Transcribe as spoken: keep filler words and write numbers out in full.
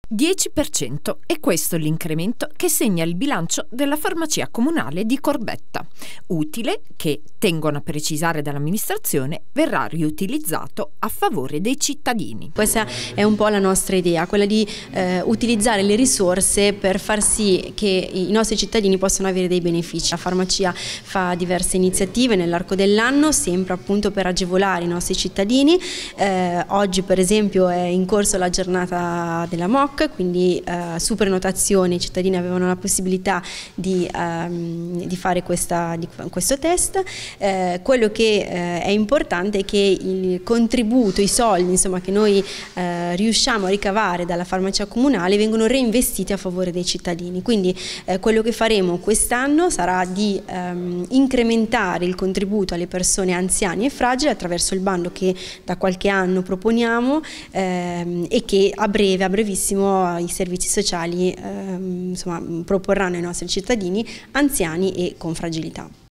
dieci per cento è questo l'incremento che segna il bilancio della farmacia comunale di Corbetta, utile che, tengono a precisare dall'amministrazione, verrà riutilizzato a favore dei cittadini. Questa è un po' la nostra idea, quella di eh, utilizzare le risorse per far sì che i nostri cittadini possano avere dei benefici. La farmacia fa diverse iniziative nell'arco dell'anno, sempre appunto per agevolare i nostri cittadini. Eh, oggi per esempio è in corso la giornata della M O C, quindi eh, su prenotazione i cittadini avevano la possibilità di, ehm, di fare questa, di, questo test. Eh, quello che eh, è importante è che il contributo, i soldi insomma, che noi eh, riusciamo a ricavare dalla farmacia comunale vengono reinvestiti a favore dei cittadini. Quindi eh, quello che faremo quest'anno sarà di ehm, incrementare il contributo alle persone anziane e fragili attraverso il bando che da qualche anno proponiamo ehm, e che a breve, a brevissimo i servizi sociali ehm, insomma, proporranno ai nostri cittadini anziani e con fragilità.